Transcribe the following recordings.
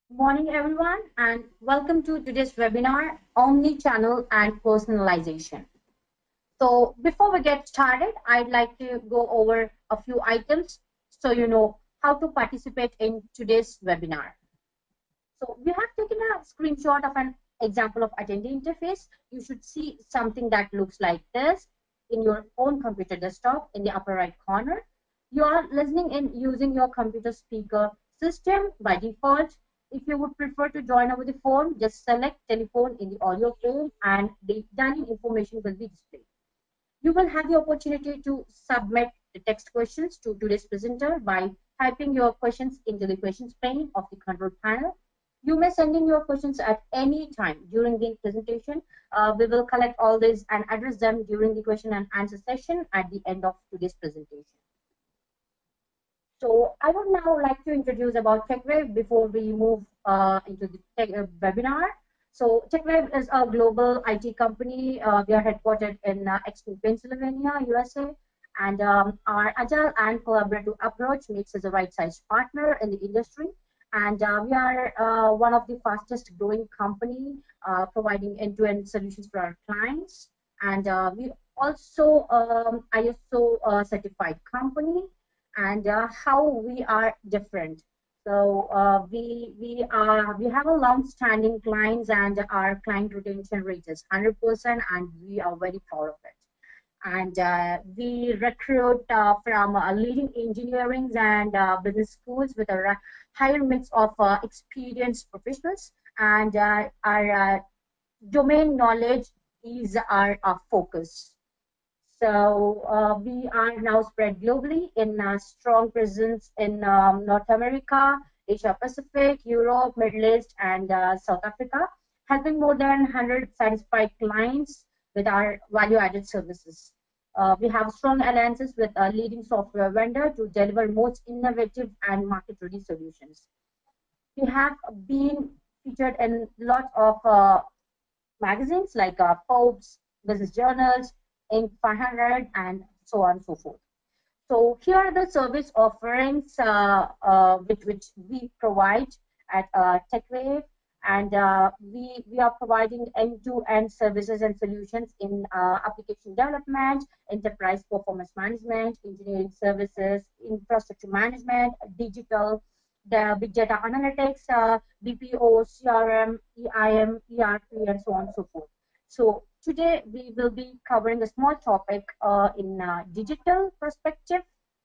Morning, everyone, and welcome to today's webinar, Omni-Channel and Personalization. So before we get started, I'd like to go over a few items so you know how to participate in today's webinar. So we have taken a screenshot of an example of attendee interface. You should see something that looks like this in your own computer desktop in the upper right corner. You are listening in using your computer speaker system by default. If you would prefer to join over the phone, just select telephone in the audio pane and the dialing information will be displayed. You will have the opportunity to submit the text questions to today's presenter by typing your questions into the questions pane of the control panel. You may send in your questions at any time during the presentation. We will collect all these and address them during the question and answer session at the end of today's presentation. So I would now like to introduce about TechWave before we move into the webinar. So TechWave is a global IT company. We are headquartered in Exton, Pennsylvania, USA. And our agile and collaborative approach makes us a right-sized partner in the industry. And we are one of the fastest growing company providing end-to-end solutions for our clients. And we also ISO certified company, and how we are different. So we have a long-standing clients, and our client retention rate is 100%, and we are very proud of it. And we recruit from leading engineering and business schools with a higher mix of experienced professionals, and our domain knowledge is our focus. So we are now spread globally in a strong presence in North America, Asia Pacific, Europe, Middle East, and South Africa, helping more than 100 satisfied clients with our value-added services. We have strong alliances with a leading software vendor to deliver most innovative and market-ready solutions. We have been featured in a lot of magazines like Forbes, business journals, Inc. 500, and so on and so forth. So here are the service offerings which we provide at TechWave, and we are providing end-to-end services and solutions in application development, enterprise performance management, engineering services, infrastructure management, digital, the big data analytics, BPO, CRM, EIM, ERP, and so on and so forth. So today we will be covering a small topic in digital perspective.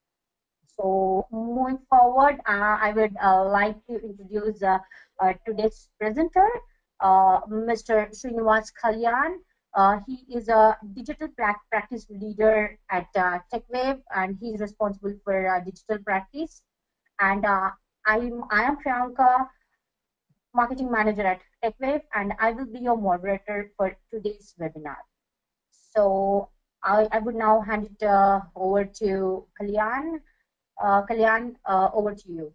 So moving forward, I would like to introduce today's presenter, Mr. Srinivas Kalyan. He is a digital practice leader at TechWave, and he's responsible for digital practice. And I am Priyanka, marketing manager at TechWave, and I will be your moderator for today's webinar. So I would now hand it over to Kalyan. Kalyan, over to you.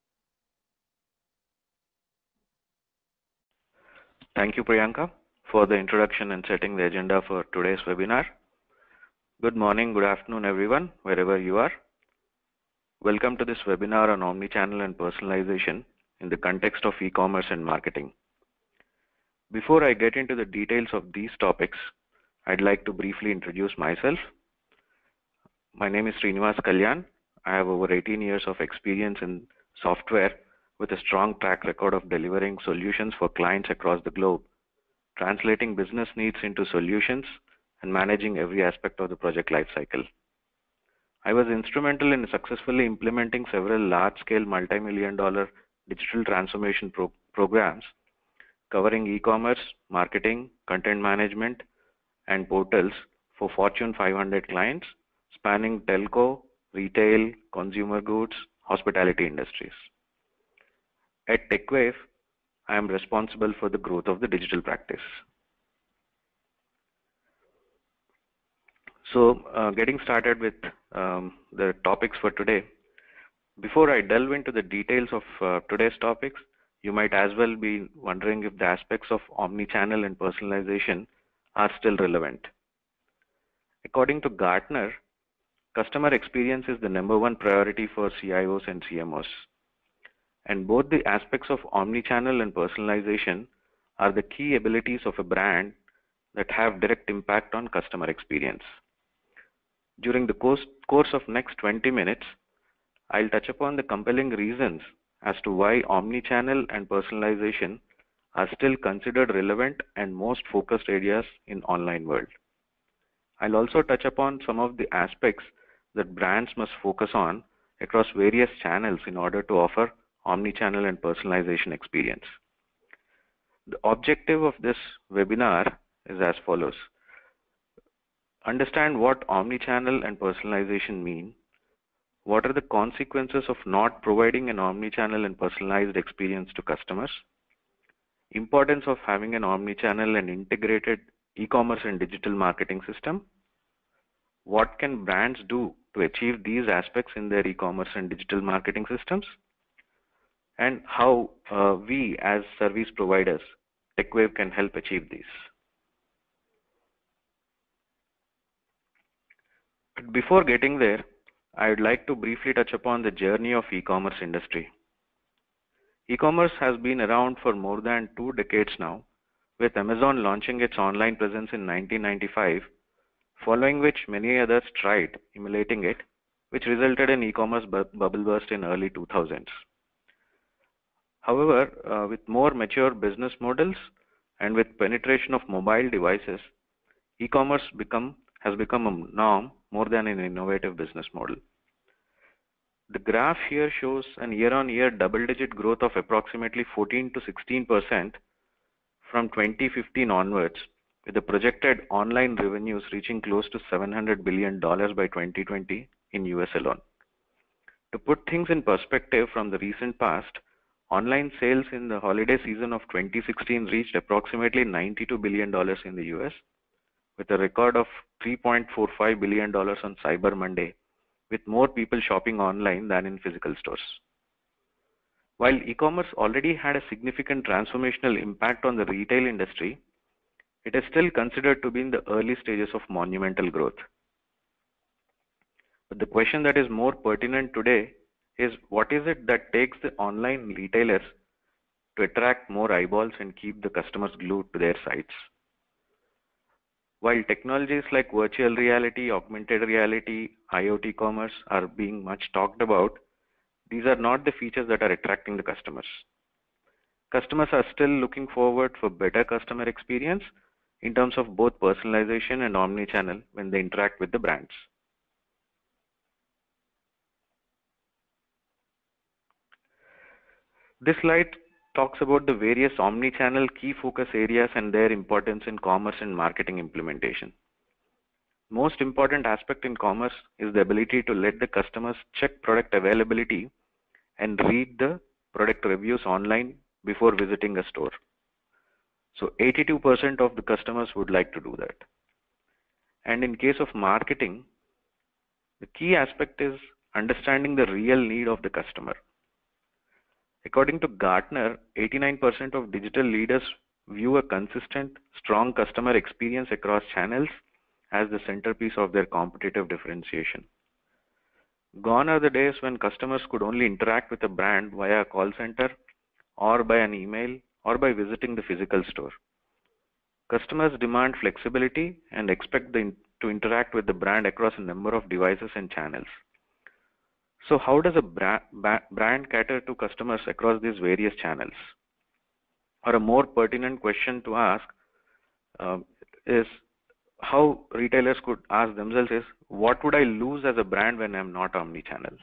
Thank you, Priyanka, for the introduction and setting the agenda for today's webinar. Good morning, good afternoon, everyone, wherever you are. Welcome to this webinar on omnichannel and personalization in the context of e-commerce and marketing. Before I get into the details of these topics, I'd like to briefly introduce myself. My name is Srinivas Kalyan. I have over 18 years of experience in software with a strong track record of delivering solutions for clients across the globe, translating business needs into solutions and managing every aspect of the project lifecycle. I was instrumental in successfully implementing several large-scale multi-million-dollar digital transformation programs covering e-commerce, marketing, content management, and portals for Fortune 500 clients spanning telco, retail, consumer goods, hospitality industries. At TechWave, I am responsible for the growth of the digital practice. So getting started with the topics for today, before I delve into the details of today's topics, you might as well be wondering if the aspects of omnichannel and personalization are still relevant. According to Gartner, customer experience is the #1 priority for CIOs and CMOs. And both the aspects of omnichannel and personalization are the key abilities of a brand that have direct impact on customer experience. During the course of next 20 minutes, I'll touch upon the compelling reasons as to why omnichannel and personalization are still considered relevant and most focused areas in online world. I'll also touch upon some of the aspects that brands must focus on across various channels in order to offer omnichannel and personalization experience. The objective of this webinar is as follows. Understand what omnichannel and personalization mean. What are the consequences of not providing an omnichannel and personalized experience to customers? Importance of having an omnichannel and integrated e-commerce and digital marketing system. What can brands do to achieve these aspects in their e-commerce and digital marketing systems? And how we as service providers, TechWave, can help achieve these. But before getting there, I would like to briefly touch upon the journey of e-commerce industry. E-commerce has been around for more than 2 decades now, with Amazon launching its online presence in 1995, following which many others tried emulating it, which resulted in e-commerce bubble burst in early 2000s. However, with more mature business models and with penetration of mobile devices, e-commerce has become a norm more than an innovative business model. The graph here shows an year-on-year double-digit growth of approximately 14 to 16% from 2015 onwards, with the projected online revenues reaching close to $700 billion by 2020 in US alone. To put things in perspective from the recent past, online sales in the holiday season of 2016 reached approximately $92 billion in the US, with a record of $3.45 billion on Cyber Monday, with more people shopping online than in physical stores. While e-commerce already had a significant transformational impact on the retail industry, it is still considered to be in the early stages of monumental growth. But the question that is more pertinent today is, what is it that takes the online retailers to attract more eyeballs and keep the customers glued to their sites? While technologies like virtual reality, augmented reality, IoT commerce are being much talked about, these are not the features that are attracting the customers. Customers are still looking forward for better customer experience in terms of both personalization and omnichannel when they interact with the brands. This slide talks about the various omnichannel key focus areas and their importance in commerce and marketing implementation. Most important aspect in commerce is the ability to let the customers check product availability and read the product reviews online before visiting a store. So 82% of the customers would like to do that. And in case of marketing, the key aspect is understanding the real need of the customer. According to Gartner, 89% of digital leaders view a consistent, strong customer experience across channels as the centerpiece of their competitive differentiation. Gone are the days when customers could only interact with a brand via a call center or by an email or by visiting the physical store. Customers demand flexibility and expect to interact with the brand across a number of devices and channels. So how does a brand cater to customers across these various channels? Or a more pertinent question to ask is how retailers could ask themselves is, what would I lose as a brand when I'm not omnichannel?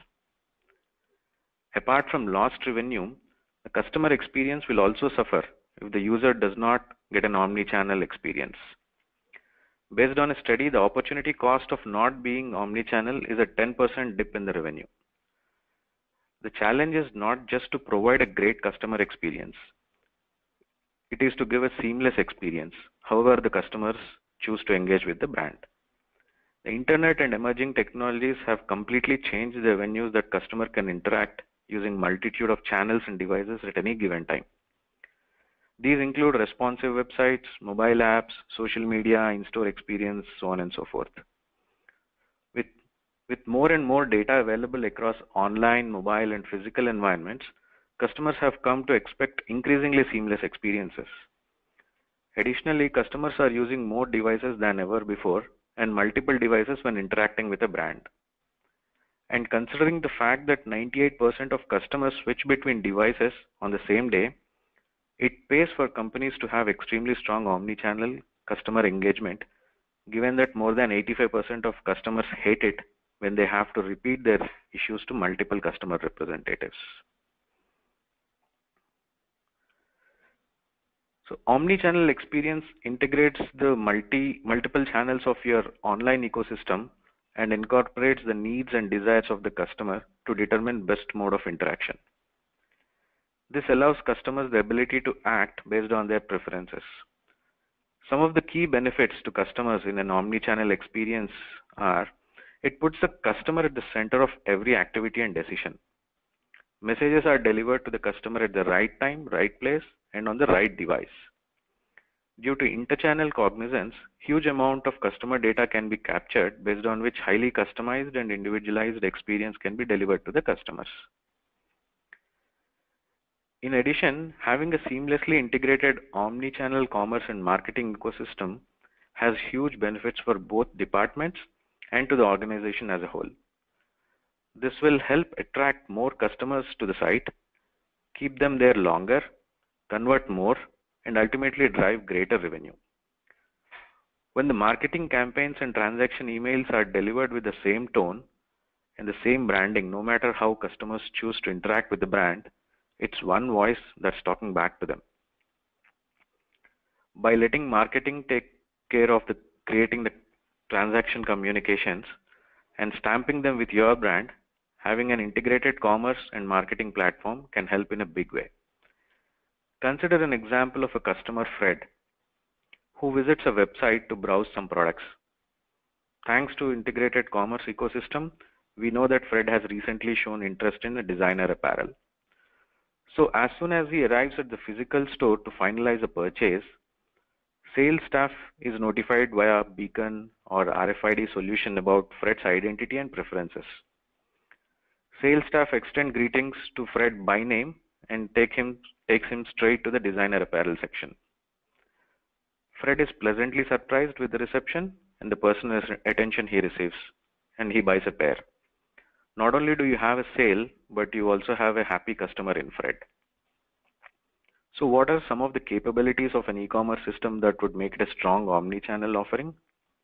Apart from lost revenue, the customer experience will also suffer if the user does not get an omnichannel experience. Based on a study, the opportunity cost of not being omnichannel is a 10% dip in the revenue. The challenge is not just to provide a great customer experience. It is to give a seamless experience, however the customers choose to engage with the brand. The internet and emerging technologies have completely changed the avenues that customer can interact using multitude of channels and devices at any given time. These include responsive websites, mobile apps, social media, in-store experience, so on and so forth. With more and more data available across online, mobile, and physical environments, customers have come to expect increasingly seamless experiences. Additionally, customers are using more devices than ever before and multiple devices when interacting with a brand. And considering the fact that 98% of customers switch between devices on the same day, it pays for companies to have extremely strong omni-channel customer engagement, given that more than 85% of customers hate it when they have to repeat their issues to multiple customer representatives. So omni-channel experience integrates the multiple channels of your online ecosystem and incorporates the needs and desires of the customer to determine best mode of interaction. This allows customers the ability to act based on their preferences. Some of the key benefits to customers in an omni-channel experience are: it puts the customer at the center of every activity and decision. Messages are delivered to the customer at the right time, right place, and on the right device. Due to interchannel cognizance, huge amount of customer data can be captured, based on which highly customized and individualized experience can be delivered to the customers. In addition, having a seamlessly integrated omni-channel commerce and marketing ecosystem has huge benefits for both departments and to the organization as a whole. This will help attract more customers to the site, keep them there longer, convert more, and ultimately drive greater revenue. When the marketing campaigns and transaction emails are delivered with the same tone and the same branding, no matter how customers choose to interact with the brand, it's one voice that's talking back to them. By letting marketing take care of creating the transaction communications and stamping them with your brand, having an integrated commerce and marketing platform can help in a big way. Consider an example of a customer, Fred, who visits a website to browse some products. Thanks to integrated commerce ecosystem, we know that Fred has recently shown interest in a designer apparel. So as soon as he arrives at the physical store to finalize a purchase, sales staff is notified via beacon or RFID solution about Fred's identity and preferences. Sales staff extend greetings to Fred by name and takes him straight to the designer apparel section. Fred is pleasantly surprised with the reception and the personal attention he receives, and he buys a pair. Not only do you have a sale, but you also have a happy customer in Fred. So what are some of the capabilities of an e-commerce system that would make it a strong omni-channel offering?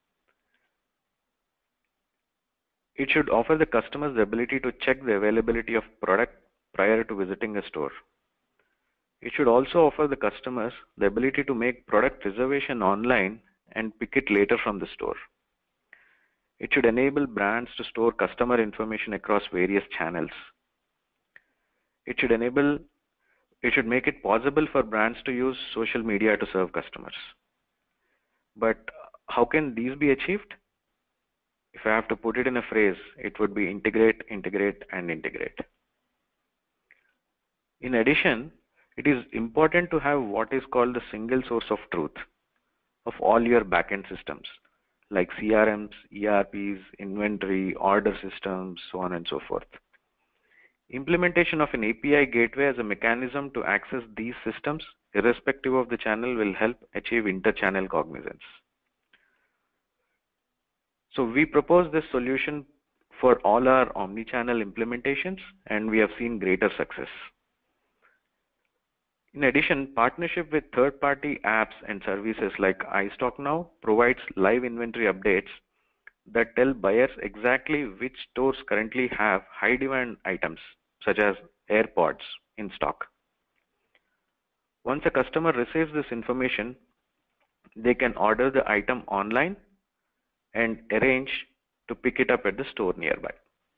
It should offer the customers the ability to check the availability of product prior to visiting a store. It should also offer the customers the ability to make product reservation online and pick it later from the store. It should enable brands to store customer information across various channels. It should make it possible for brands to use social media to serve customers. But how can these be achieved? If I have to put it in a phrase, it would be integrate, integrate, and integrate. In addition, it is important to have what is called the single source of truth of all your backend systems, like CRMs, ERPs, inventory, order systems, so on and so forth. Implementation of an API gateway as a mechanism to access these systems, irrespective of the channel, will help achieve interchannel cognizance. So we propose this solution for all our omni-channel implementations, and we have seen greater success. In addition, partnership with third-party apps and services like iStockNow provides live inventory updates that tell buyers exactly which stores currently have high demand items, such as AirPods, in stock. Once a customer receives this information, they can order the item online and arrange to pick it up at the store nearby.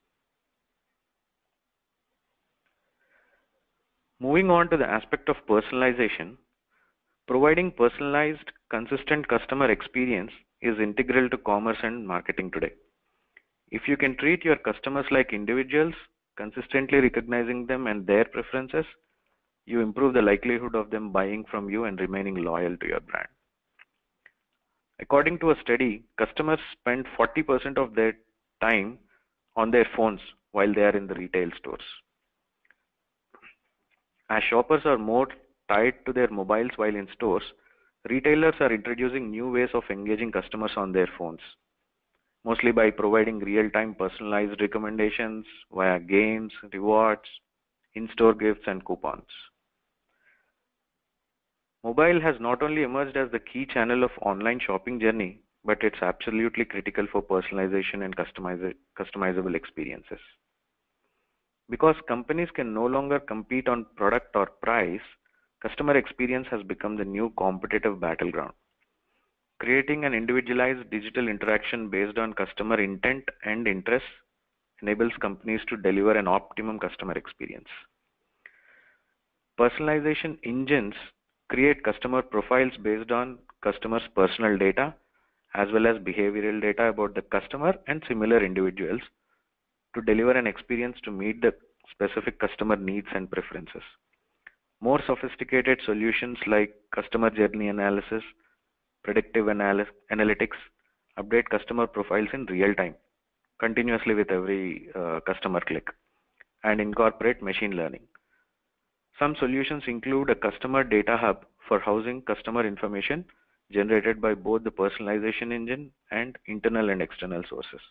Moving on to the aspect of personalization, providing personalized, consistent customer experience is integral to commerce and marketing today. If you can treat your customers like individuals, consistently recognizing them and their preferences, you improve the likelihood of them buying from you and remaining loyal to your brand. According to a study, customers spend 40% of their time on their phones while they are in the retail stores. As shoppers are more tied to their mobiles while in stores, retailers are introducing new ways of engaging customers on their phones, mostly by providing real-time personalized recommendations via games, rewards, in-store gifts, and coupons. Mobile has not only emerged as the key channel of online shopping journey, but it's absolutely critical for personalization and customizable experiences. Because companies can no longer compete on product or price, customer experience has become the new competitive battleground. Creating an individualized digital interaction based on customer intent and interests enables companies to deliver an optimum customer experience. Personalization engines create customer profiles based on customers' personal data as well as behavioral data about the customer and similar individuals to deliver an experience to meet the specific customer needs and preferences. More sophisticated solutions like customer journey analysis, predictive analytics update customer profiles in real time, continuously with every customer click, and incorporate machine learning. Some solutions include a customer data hub for housing customer information generated by both the personalization engine and internal and external sources.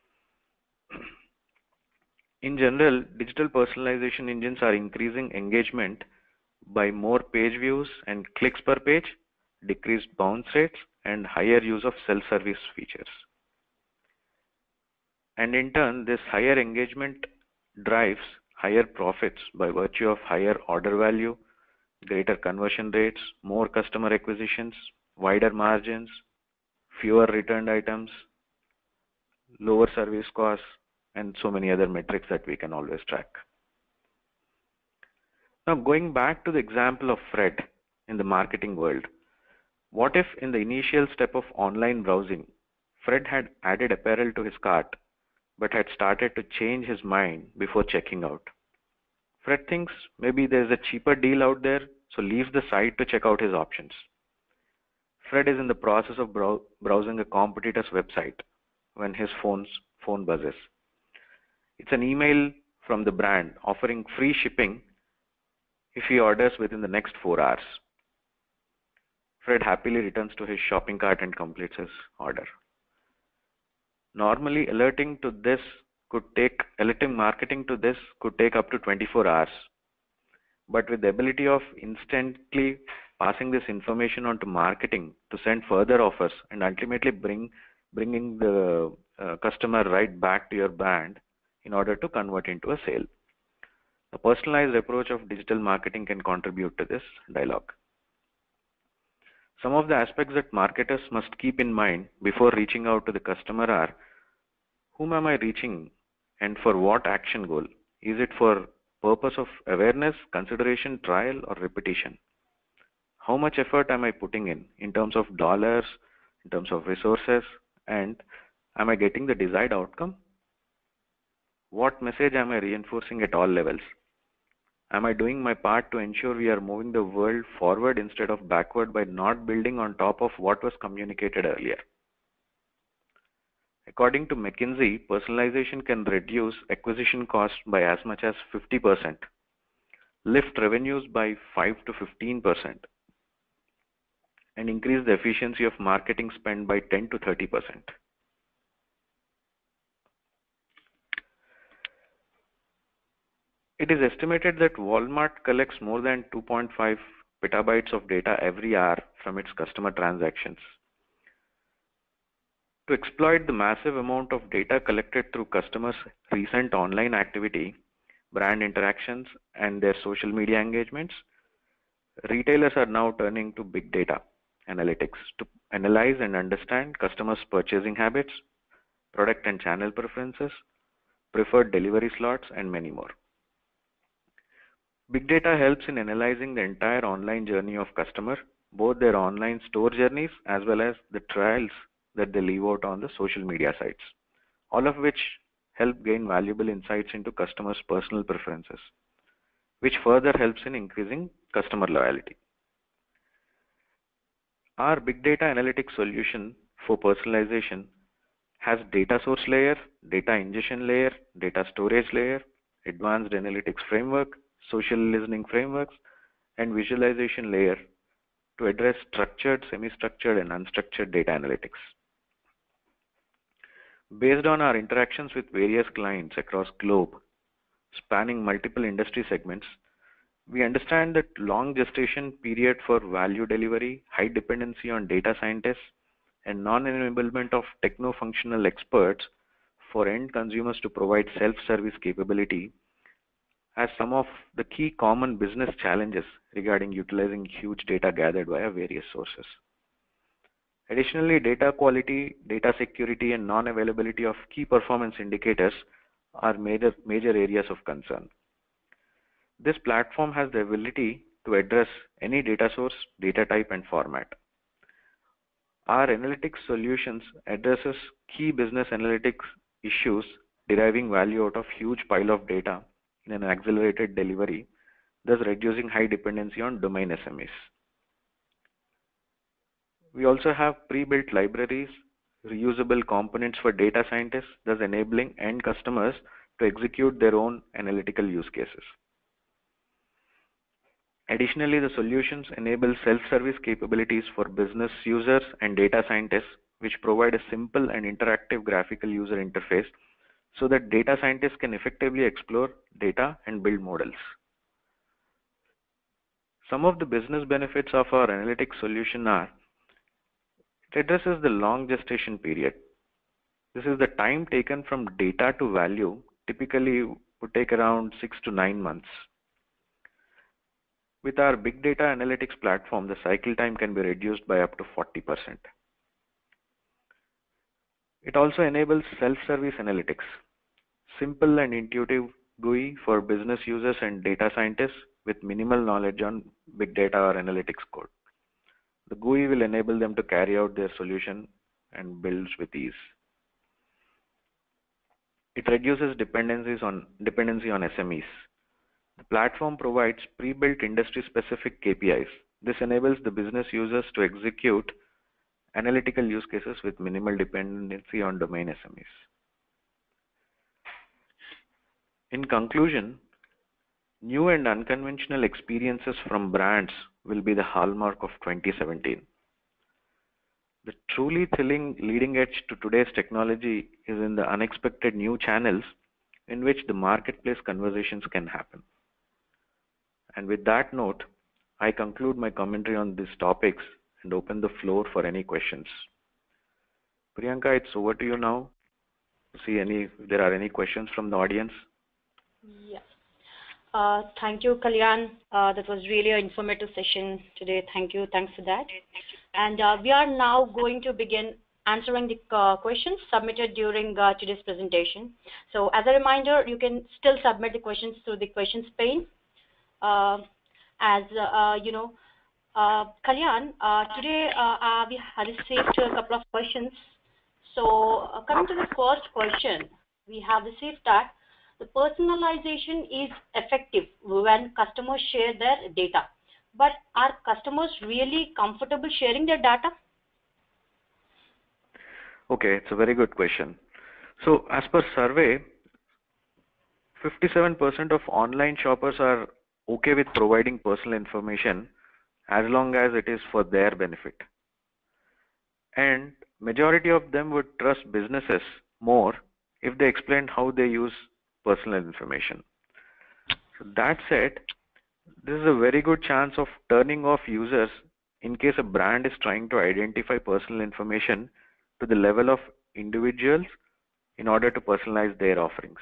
In general, digital personalization engines are increasing engagement by more page views and clicks per page, decreased bounce rates, and higher use of self-service features. And in turn, this higher engagement drives higher profits by virtue of higher order value, greater conversion rates, more customer acquisitions, wider margins, fewer returned items, lower service costs, and so many other metrics that we can always track. Now, going back to the example of Fred in the marketing world, what if in the initial step of online browsing, Fred had added apparel to his cart but had started to change his mind before checking out? Fred thinks maybe there's a cheaper deal out there, so leaves the site to check out his options. Fred is in the process of browsing a competitor's website when his phone buzzes. It's an email from the brand offering free shipping if he orders within the next 4 hours. Fred happily returns to his shopping cart and completes his order. Normally, alerting marketing to this could take up to 24 hours. But with the ability of instantly passing this information on to marketing to send further offers and ultimately bringing the customer right back to your brand in order to convert into a sale. A personalized approach of digital marketing can contribute to this dialogue. Some of the aspects that marketers must keep in mind before reaching out to the customer are: whom am I reaching and for what action goal? Is it for purpose of awareness, consideration, trial, or repetition? How much effort am I putting in terms of dollars, in terms of resources, and am I getting the desired outcome? What message am I reinforcing at all levels? Am I doing my part to ensure we are moving the world forward instead of backward by not building on top of what was communicated earlier? According to McKinsey, personalization can reduce acquisition costs by as much as 50%, lift revenues by 5 to 15%, and increase the efficiency of marketing spend by 10 to 30%. It is estimated that Walmart collects more than 2.5 petabytes of data every hour from its customer transactions. To exploit the massive amount of data collected through customers' recent online activity, brand interactions, and their social media engagements, retailers are now turning to big data analytics to analyze and understand customers' purchasing habits, product and channel preferences, preferred delivery slots, and many more. Big data helps in analyzing the entire online journey of customer, both their online store journeys as well as the trials that they leave out on the social media sites, all of which help gain valuable insights into customers' personal preferences, which further helps in increasing customer loyalty. Our big data analytics solution for personalization has data source layer, data ingestion layer, data storage layer, advanced analytics framework, social listening frameworks, and visualization layer to address structured, semi-structured, and unstructured data analytics. Based on our interactions with various clients across globe, spanning multiple industry segments, we understand that long gestation period for value delivery, high dependency on data scientists, and non-enablement of techno-functional experts for end consumers to provide self-service capability as some of the key common business challenges regarding utilizing huge data gathered via various sources. Additionally, data quality, data security, and non-availability of key performance indicators are major areas of concern. This platform has the ability to address any data source, data type, and format. Our analytics solutions addresses key business analytics issues deriving value out of huge pile of data in an accelerated delivery, thus reducing high dependency on domain SMEs. We also have pre-built libraries, reusable components for data scientists, thus enabling end customers to execute their own analytical use cases. Additionally, the solutions enable self-service capabilities for business users and data scientists, which provide a simple and interactive graphical user interface so that data scientists can effectively explore data and build models. Some of the business benefits of our analytics solution are: it addresses the long gestation period. This is the time taken from data to value, typically would take around 6 to 9 months. With our big data analytics platform, the cycle time can be reduced by up to 40%. It also enables self-service analytics, simple and intuitive GUI for business users and data scientists with minimal knowledge on big data or analytics code. The GUI will enable them to carry out their solution and builds with ease. It reduces dependency on SMEs. The platform provides pre-built industry-specific KPIs. This enables the business users to execute analytical use cases with minimal dependency on domain SMEs. In conclusion, new and unconventional experiences from brands will be the hallmark of 2017. The truly thrilling leading edge to today's technology is in the unexpected new channels in which the marketplace conversations can happen. And with that note, I conclude my commentary on these topics and open the floor for any questions. Priyanka, it's over to you now. See if there are any questions from the audience. Yes. Thank you, Kalyan. That was really an informative session today. Thank you. Thanks for that. And we are now going to begin answering the questions submitted during today's presentation. So as a reminder, you can still submit the questions through the questions pane. Kalyan, today we have received a couple of questions. So coming to the first question, we have received that the personalization is effective when customers share their data. But are customers really comfortable sharing their data? Okay, it's a very good question. So as per survey, 57% of online shoppers are okay with providing personal information as long as it is for their benefit. And majority of them would trust businesses more if they explained how they use personal information. So that said, this is a very good chance of turning off users in case a brand is trying to identify personal information to the level of individuals in order to personalize their offerings.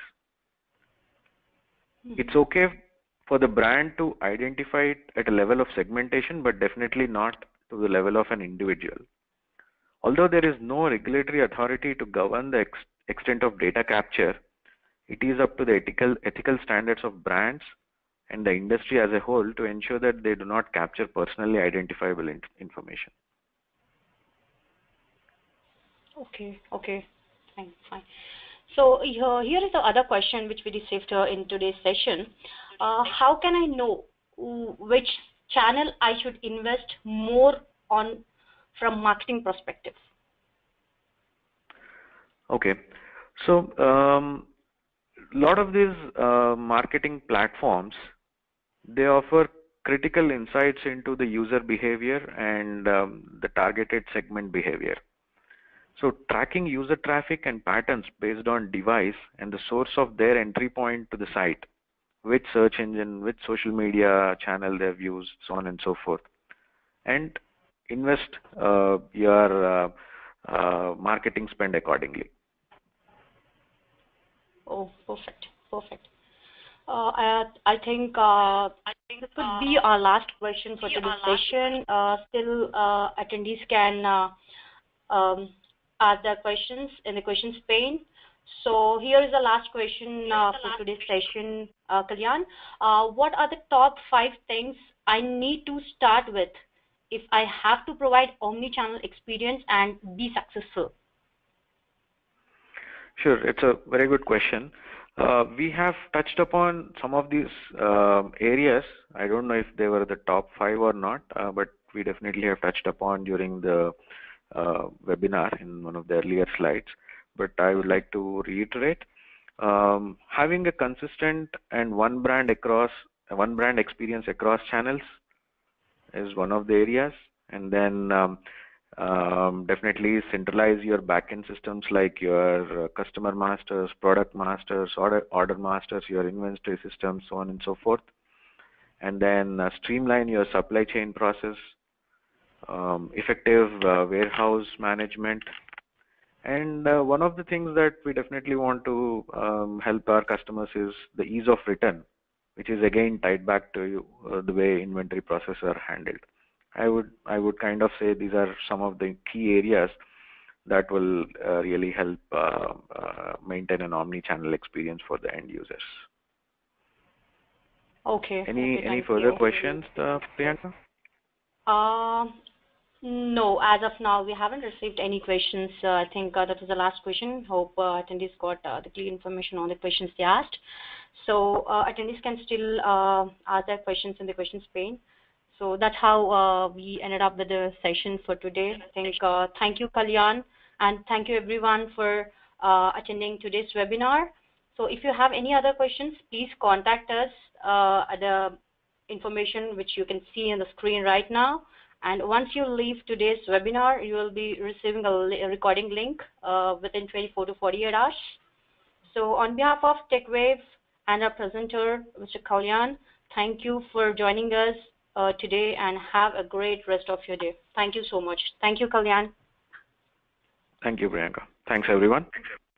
It's okay for the brand to identify it at a level of segmentation, but definitely not to the level of an individual. Although there is no regulatory authority to govern the extent of data capture, it is up to the ethical standards of brands and the industry as a whole to ensure that they do not capture personally identifiable information. Okay, fine. So here is the other question which we received in today's session. How can I know which channel I should invest more on from marketing perspective? Okay, so a lot of these marketing platforms they offer critical insights into the user behavior and the targeted segment behavior. So tracking user traffic and patterns based on device and the source of their entry point to the site, which search engine, which social media channel they've used, so on and so forth, and invest your marketing spend accordingly. Oh, perfect, perfect. I think this could be our last question for today's session. Still, attendees can ask their questions in the questions pane. So here is the last question for today's session, Kalyan. What are the top 5 things I need to start with if I have to provide omni-channel experience and be successful? Sure, it's a very good question. We have touched upon some of these areas. I don't know if they were the top 5 or not, but we definitely have touched upon during the webinar in one of the earlier slides. But I would like to reiterate, having a consistent and one brand experience across channels is one of the areas, and then definitely centralize your backend systems like your customer masters, product masters, order masters, your inventory systems, so on and so forth, and then streamline your supply chain process, effective warehouse management. And one of the things that we definitely want to help our customers is the ease of return, which is again tied back to the way inventory processes are handled. I would kind of say these are some of the key areas that will really help maintain an omni-channel experience for the end users. Okay. Any further questions, Priyanka? No, as of now, we haven't received any questions. I think that was the last question. Hope attendees got the clear information on the questions they asked. So attendees can still ask their questions in the questions pane. So that's how we ended up with the session for today. I think thank you, Kalyan, and thank you everyone for attending today's webinar. So if you have any other questions, please contact us at the information which you can see on the screen right now. And once you leave today's webinar, you will be receiving a recording link within 24 to 48 hours. So on behalf of TechWave and our presenter, Mr. Kalyan, thank you for joining us today, and have a great rest of your day. Thank you so much. Thank you, Kalyan. Thank you, Priyanka. Thanks, everyone.